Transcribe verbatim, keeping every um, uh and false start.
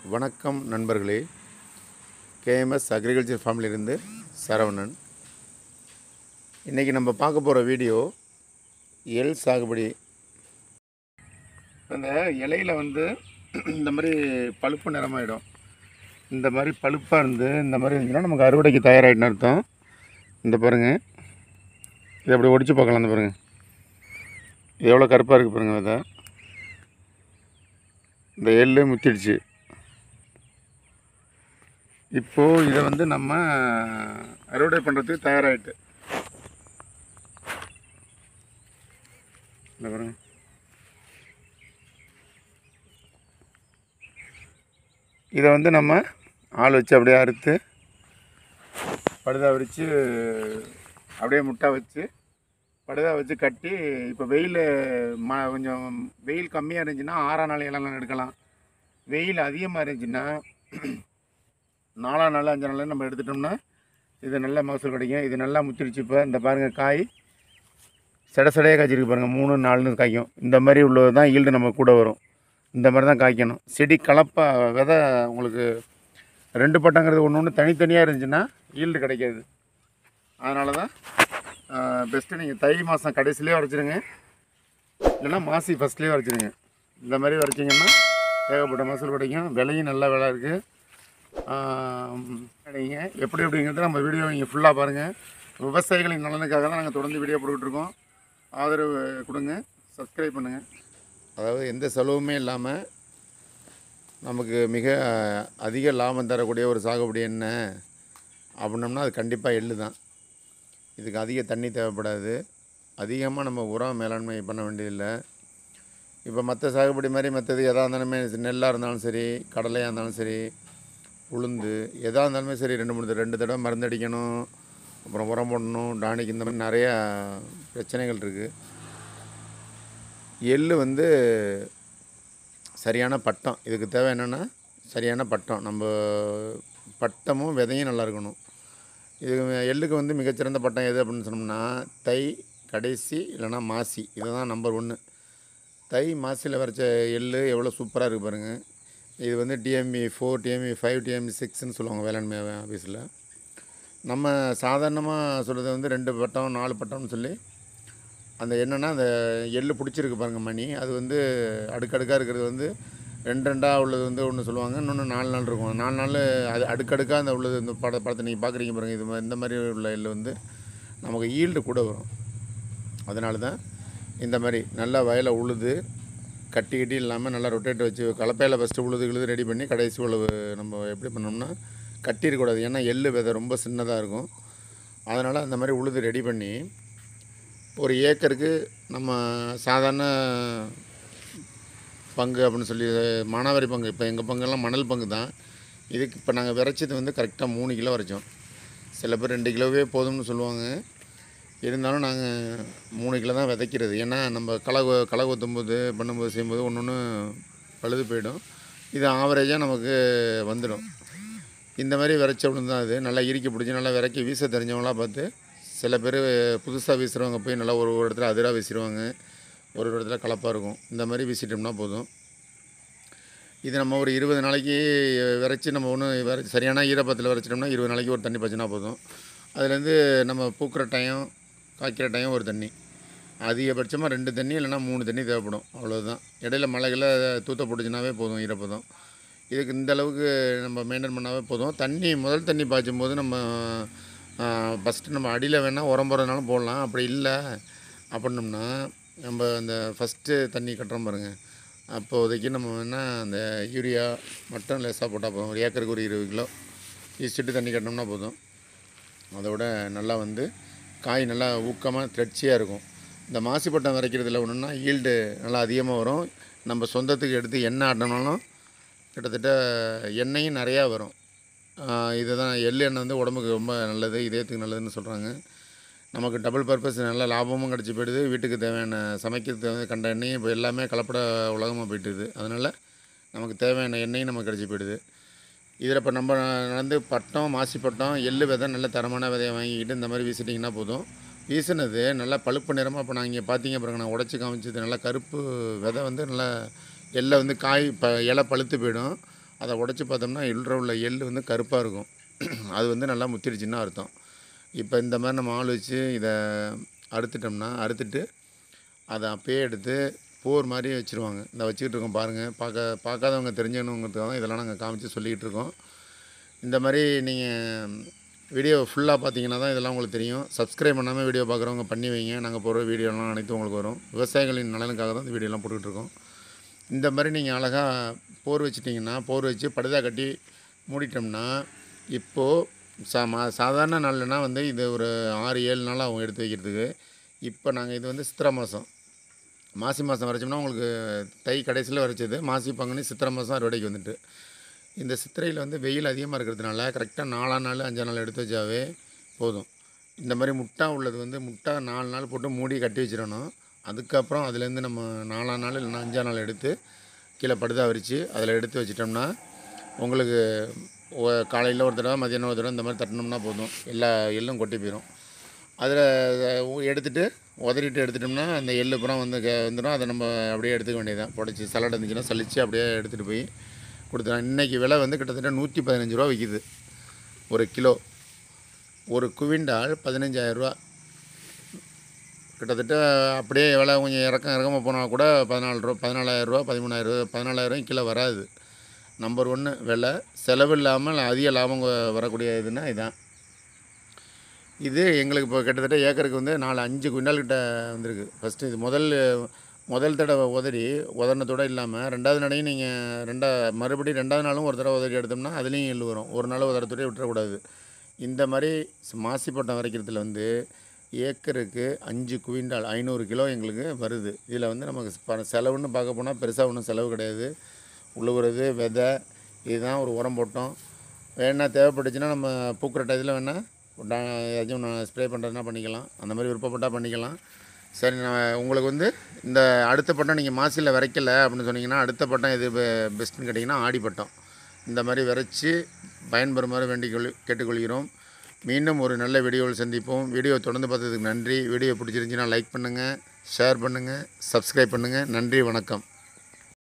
வணக்கம் நண்பர்களே, KMS agriculture ஃபார்மிலிருந்து Saravanan. இன்றைக்கி நம்ம பார்க்க போகிற வீடியோ எள் சாகுபடி. அந்த இலையில் வந்து இந்த மாதிரி பழுப்பு நிறமாயிடும். இந்த மாதிரி பழுப்பாக இருந்து இந்த மாதிரி இருந்துச்சுன்னா நமக்கு அறுவடைக்கு தயாராகிட்டுன்னு அர்த்தம். இந்த பாருங்கள், இதை அப்படி ஒடிச்சு பார்க்கலாம். இந்த பாருங்கள், இது எவ்வளோ கருப்பாக இருக்குது பாருங்கள். அதை இந்த எள்ளு முத்திடுச்சு. இப்போது இதை வந்து நம்ம அறுவடை பண்ணுறதுக்கு தயாராகிட்டு. இந்த பாருங்க, இதை வந்து நம்ம ஆள் வச்சு அப்படியே அறுத்து படுதா விரித்து அப்படியே முட்டை வச்சு படுதா வச்சு கட்டி, இப்போ வெயில் ம கொஞ்சம் வெயில் கம்மியாக இருந்துச்சுன்னா ஆறாம் நாள் இளம் எடுக்கலாம். வெயில் அதிகமாக இருந்துச்சுன்னா நாலாம் நாள் அஞ்சு நாள் நம்ம எடுத்துட்டோம்னா இது நல்ல மகசூல் கிடைக்கும். இது நல்லா முத்திருச்சு. இப்போ இந்த பாருங்கள், காய் சட சடையாக காய்ச்சிருக்கு பாருங்கள். மூணு நாலுன்னு காய்க்கும். இந்த மாதிரி உள்ளது தான் ஈல்டு நம்ம கூட வரும். இந்த மாதிரி தான் காய்க்கணும். செடி கலப்பாக விதை உங்களுக்கு ரெண்டு பட்டங்கிறது ஒன்று ஒன்று தனித்தனியாக இருந்துச்சுன்னா ஈல்டு கிடைக்காது. அதனால தான் பெஸ்ட்டு நீங்கள் தை மாதம் கடைசிலேயே வரைச்சிருங்க, இல்லைன்னா மாசி ஃபஸ்ட்லேயே வரைச்சிருங்க. இந்த மாதிரி வரைச்சிங்கன்னா ஏகப்பட்ட மகசூல் கிடைக்கும். விலையும் நல்ல விலை இருக்குது. நீங்கள் எப்படி எப்படிங்கிறது நம்ம வீடியோ நீங்கள் ஃபுல்லாக பாருங்கள். விவசாயிகளின் நலனுக்காக தான் நாங்கள் தொடர்ந்து வீடியோ போட்டுட்ருக்கோம். ஆதரவு கொடுங்க, சப்ஸ்கிரைப் பண்ணுங்கள். அதாவது எந்த செலவுமே இல்லாமல் நமக்கு மிக அதிக லாபம் தரக்கூடிய ஒரு சாகுபடி என்ன அப்படின்னோம்னா அது கண்டிப்பாக எள்ளு தான். இதுக்கு அதிக தண்ணி தேவைப்படாது. அதிகமாக நம்ம உரம் மேலாண்மை பண்ண வேண்டியதில்லை. இப்போ மற்ற சாகுபடி மாதிரி மற்றது எதாக இருந்தாலுமே, நெல்லாக இருந்தாலும் சரி, கடலையாக இருந்தாலும் சரி, உளுந்து எதாக இருந்தாலுமே சரி, ரெண்டு மூணு ரெண்டு தடவை மருந்து அடிக்கணும், அப்புறம் உரம் போடணும், டானிக், இந்த மாதிரி நிறையா பிரச்சனைகள் இருக்குது. எள் வந்து சரியான பட்டம். இதுக்கு தேவை என்னென்னா சரியான பட்டம். நம்ம பட்டமும் விதையும் நல்லா இருக்கணும். இது எள்ளுக்கு வந்து மிகச்சிறந்த பட்டம் எது அப்படின்னு சொன்னோம்னா தை கடைசி இல்லைனா மாசி. இதை தான் நம்பர் ஒன்று. தை மாசியில் வரைச்ச எள் எவ்வளோ சூப்பராக இருக்குது பாருங்கள். இது வந்து TMP four, TMP five, TMP சிக்ஸ்ன்னு சொல்லுவாங்க வேளாண்மை ஆஃபீஸில். நம்ம சாதாரணமாக சொல்கிறது வந்து ரெண்டு பட்டம் நாலு பட்டம்னு சொல்லி அந்த என்னென்னா அந்த எள் பிடிச்சிருக்கு பாருங்கள் மணி, அது வந்து அடுக்கடுக்காக இருக்கிறது வந்து ரெண்டு ரெண்டாக உள்ளது வந்து ஒன்று சொல்லுவாங்க, இன்னொன்று நாலு நாள் இருக்கும். நாலு நாள் அது அடுக்கடுக்காக அந்த உள்ளது இந்த பட படத்தை நீங்கள் பார்க்குறீங்க பாருங்கள். இது இந்த மாதிரி உள்ள எள் வந்து நமக்கு ஈல்டு கூட வரும். அதனால தான் இந்த மாதிரி நல்லா வயலை உழுது கட்டி கட்டி இல்லாமல் நல்லா ரொட்டேட் வச்சு கலப்பையில் ஃபஸ்ட்டு உழுது உழுது ரெடி பண்ணி கடைசி உழவு நம்ம எப்படி பண்ணோம்னா கட்டிடக்கூடாது. ஏன்னா எள் விதை ரொம்ப சின்னதாக இருக்கும். அதனால் அந்த மாதிரி உழுது ரெடி பண்ணி ஒரு ஏக்கருக்கு நம்ம சாதாரண பங்கு அப்படின்னு சொல்லி மானாவாரி பங்கு, இப்போ எங்கள் பங்கெல்லாம் மணல் பங்கு தான். இதுக்கு இப்போ நாங்கள் விரைச்சது வந்து கரெக்டாக மூணு கிலோ வரைச்சோம். சில பேர் ரெண்டு கிலோவே போதும்னு சொல்லுவாங்க. இருந்தாலும் நாங்கள் மூணு கிலோ தான் விதைக்கிறது. ஏன்னா நம்ம களை களை கொத்தும்போது பண்ணும்போது செய்யும்போது ஒன்று ஒன்று பழுது போயிடும். இது ஆவரேஜாக நமக்கு வந்துடும். இந்த மாதிரி விரைச்ச உளுந்து தான் அது. நல்லா இறுக்கி பிடிச்சி நல்லா விரைக்கி வீச தெரிஞ்சவங்களாம் பார்த்து, சில பேர் புதுசாக வீசுகிறவங்க போய் நல்லா ஒரு ஒரு இடத்துல அதிராக வீசிடுவாங்க, ஒரு ஒரு இடத்துல கலப்பாக இருக்கும். இந்த மாதிரி வீசிட்டோம்னா போதும். இது நம்ம ஒரு இருபது நாளைக்கு விரைச்சி நம்ம ஒன்று விரை சரியான ஈரப்பத்தில் விரைச்சிட்டோம்னா இருபது நாளைக்கு ஒரு தண்ணி பச்சினா போதும். அதுலேருந்து நம்ம பூக்கிற டைம் காய்க்கிற டைம் ஒரு தண்ணி, அதிகபட்சமாக ரெண்டு தண்ணி இல்லைனா மூணு தண்ணி தேவைப்படும். அவ்வளோதான். இடையில மழைகளை தூத்த போட்டுச்சுனாவே போதும் ஈரப்பதம். இதுக்கு இந்த அளவுக்கு நம்ம மெயின்டைன் பண்ணாவே போதும். தண்ணி முதல் தண்ணி பாய்ச்சும் போது நம்ம ஃபஸ்ட்டு நம்ம அடியில் வேணால் உரம் போடுறதுனாலும் போடலாம். அப்படி இல்லை அப்படின்னோம்னா நம்ம அந்த ஃபஸ்ட்டு தண்ணி கட்டுறோம் பாருங்கள், அப்போதைக்கு நம்ம வேணால் அந்த யூரியா மட்டும் லேசாக போட்டால் போதும். ஒரு ஏக்கருக்கு ஒரு இருபது கிலோ ஈஸ்ட்டு தண்ணி கட்டினோம்னா போதும். அதோட நல்லா வந்து காய் நல்லா ஊக்கமாக திரட்சியாக இருக்கும். இந்த மாசிப்பட்டம் வரைக்கிறதுல ஒன்றுன்னா ஈல்டு நல்லா அதிகமாக வரும். நம்ம சொந்தத்துக்கு எடுத்து எண்ணெய் ஆட்டினாலும் கிட்டத்தட்ட எண்ணெயும் நிறையா வரும். இது தான் எள் எண்ணெய் வந்து உடம்புக்கு ரொம்ப நல்லது, இதயத்துக்கு நல்லதுன்னு சொல்கிறாங்க. நமக்கு டபுள் பர்பஸ் நல்ல லாபமும் கிடச்சி போயிடுது. வீட்டுக்கு தேவையான சமைக்கிறதுக்கு தேவையான கண்ட எண்ணெயும் இப்போ எல்லாமே கலப்பட உலகமாக போயிட்டுது. அதனால் நமக்கு தேவையான எண்ணெயும் நமக்கு கிடச்சி போயிடுது. இதில் இப்போ நம்ம நடந்து பட்டம் மாசி பட்டம் எள் விதை நல்ல தரமான விதையை வாங்கிக்கிட்டு இந்த மாதிரி வீசிட்டிங்கன்னா போதும். வீசினது நல்லா பழுப்பு நிறமாக இப்போ நான் இங்கே பார்த்தீங்க பாருங்க, நான் உடச்சி காமிச்சது நல்லா கருப்பு விதை வந்து நல்லா எல்லை வந்து காய் ப இலை பழுத்து போயிடும். அதை உடச்சி பார்த்தோம்னா எள்ளுற உள்ள எள் வந்து கருப்பாக இருக்கும். அது வந்து நல்லா முத்திருச்சுன்னு அர்த்தம். இப்போ இந்த மாதிரி நம்ம ஆள் வச்சு இதை அறுத்துட்டோம்னா அறுத்துட்டு அதை அப்பயே எடுத்து போர் மாதிரி வச்சுருவாங்க. இந்த வச்சுக்கிட்டு இருக்கோம் பாருங்கள். பார்க்க பார்க்காதவங்க தெரிஞ்சணுங்கிறதுக்காக தான் இதெல்லாம் நாங்கள் காமிச்சு சொல்லிக்கிட்டு இருக்கோம். இந்த மாதிரி நீங்கள் வீடியோ ஃபுல்லாக பார்த்தீங்கன்னா தான் இதெல்லாம் உங்களுக்கு தெரியும். சப்ஸ்கிரைப் பண்ணாமல் வீடியோ பார்க்குறவங்க பண்ணி வைங்க. நாங்கள் போடுற வீடியோலாம் அனைத்தும் உங்களுக்கு வரும். விவசாயிகளின் நலனுக்காக தான் இந்த வீடியோலாம் போட்டுக்கிட்டுருக்கோம். இந்த மாதிரி நீங்கள் அழகாக போர் வச்சுட்டிங்கன்னா போர் வச்சு படுதா கட்டி மூடிட்டோம்னா இப்போது சா மா சாதாரண நாள்லனா வந்து இது ஒரு ஆறு ஏழு நாள் ஆகும் எடுத்து வைக்கிறதுக்கு. இப்போ நாங்கள் இது வந்து சித்திரை மாதம் மாசி மாதம் வரைச்சோம்னா உங்களுக்கு தை கடைசியில் வரைச்சது மாசி பங்குனி சித்திரை மாதம் அறுவடைக்கு வந்துட்டு. இந்த சித்திரையில் வந்து வெயில் அதிகமாக இருக்கிறதுனால கரெக்டாக நாலாம் நாள் அஞ்சாம் நாள் எடுத்து வச்சாவே போதும். இந்த மாதிரி முட்டா உள்ளது வந்து முட்டா நாலு நாள் போட்டு மூடி கட்டி வச்சிடணும். அதுக்கப்புறம் அதுலேருந்து நம்ம நாலாம் நாள் இல்லைன்னா அஞ்சாம் நாள் எடுத்து கீழே படுதா விரித்து அதில் எடுத்து வச்சிட்டோம்னா உங்களுக்கு காலையில் ஒரு தடவை மதியானம் ஒரு தடவை இந்த மாதிரி தட்டினோம்னா போதும். எல்லா எள்ளும் கொட்டி போயிடும். அதில் எடுத்துகிட்டு உதறிட்டு எடுத்துட்டோம்னா அந்த எள்ளு புறம் வந்து வந்துடும். அதை நம்ம அப்படியே எடுத்துக்க வேண்டியதான். புடச்சி சலாட் இருந்துச்சுன்னா சலித்து அப்படியே எடுத்துகிட்டு போய் கொடுத்துலாம். இன்றைக்கி விலை வந்து கிட்டத்தட்ட நூற்றி பதினஞ்சு ரூபா விற்கிது ஒரு கிலோ. ஒரு குவிண்டால் பதினஞ்சாயிரரூவா கிட்டத்தட்ட. அப்படியே விலை கொஞ்சம் இறக்கம் இறக்கமாக போனால் கூட பதினாலு ரூபா பதினாலாயிரரூவா பதிமூணாயிரரூவா பதினாலாயிரம் கிலோ வராது. நம்பர் ஒன்று விலை செலவு இல்லாமல் அதிக லாபம் வரக்கூடிய இதுன்னா இதுதான். இது எங்களுக்கு இப்போ கிட்டத்தட்ட ஏக்கருக்கு வந்து நாலு அஞ்சு குவிண்டால் கிட்ட வந்திருக்கு. ஃபஸ்ட்டு இது முதல் முதல் தடவை உதறி உதறினத்தோடு இல்லாமல் ரெண்டாவது நடையும் நீங்கள் ரெண்டா மறுபடியும் ரெண்டாவது நாளும் ஒரு தடவை உதறி எடுத்தோம்னா அதுலேயும் எள்ளு வரும். ஒரு நாள் உதறத்தோடய விட்டுறக்கூடாது. இந்த மாதிரி மாசிப்பட்டம் வரைக்கிறதுல வந்து ஏக்கருக்கு அஞ்சு குவிண்டால் ஐநூறு கிலோ எங்களுக்கு வருது. இதில் வந்து நமக்கு செலவுன்னு பார்க்க போனால் பெருசாக ஒன்றும் செலவு கிடையாது. உழுவுறது விதை இதுதான் ஒரு உரம் போட்டோம். வேணால் தேவைப்பட்டுச்சுன்னா நம்ம பூக்கிற டயத்தில் வேணால் ஏதாச்சும் நான் ஸ்ப்ரே பண்ணுறதுனா பண்ணிக்கலாம். அந்த மாதிரி விருப்பப்பட்டால் பண்ணிக்கலாம். சரி, நான் உங்களுக்கு வந்து இந்த அடுத்த பட்டம் நீங்கள் மாசியில் விரைக்கலை அப்படின்னு சொன்னீங்கன்னா அடுத்த பட்டம் எது பெஸ்ட்டுன்னு கேட்டிங்கன்னா ஆடி பட்டம். இந்த மாதிரி விரைச்சி பயன்பெறுமாறு வேண்டிக்கொள் கேட்டுக்கொள்கிறோம். மீண்டும் ஒரு நல்ல வீடியோவில் சந்திப்போம். வீடியோ தொடர்ந்து பார்த்ததுக்கு நன்றி. வீடியோ பிடிச்சிருந்துச்சின்னா லைக் பண்ணுங்கள், ஷேர் பண்ணுங்கள், சப்ஸ்கிரைப் பண்ணுங்கள். நன்றி, வணக்கம்.